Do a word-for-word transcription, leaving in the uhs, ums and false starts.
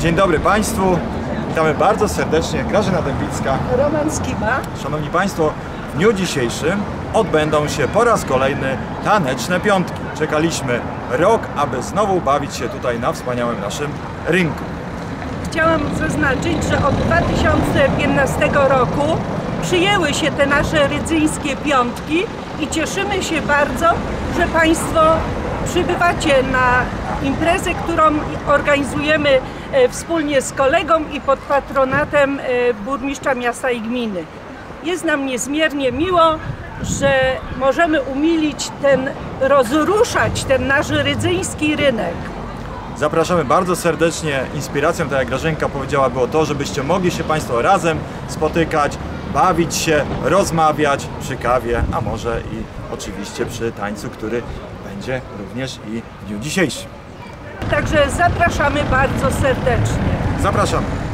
Dzień dobry Państwu, witamy bardzo serdecznie, Grażyna Dębicka, Roman Skiba. Szanowni Państwo, w dniu dzisiejszym odbędą się po raz kolejny taneczne piątki. Czekaliśmy rok, aby znowu bawić się tutaj na wspaniałym naszym rynku. Chciałam zaznaczyć, że od dwa tysiące piętnastego roku przyjęły się te nasze rydzyńskie piątki i cieszymy się bardzo, że Państwo przybywacie na imprezę, którą organizujemy wspólnie z kolegą i pod patronatem burmistrza miasta i gminy. Jest nam niezmiernie miło, że możemy umilić ten, rozruszać ten nasz rydzyński rynek. Zapraszamy bardzo serdecznie. Inspiracją, tak jak Grażynka powiedziała, było to, żebyście mogli się Państwo razem spotykać, bawić się, rozmawiać przy kawie, a może i oczywiście przy tańcu, który będzie również i w dniu dzisiejszym. Także zapraszamy bardzo serdecznie. Zapraszamy.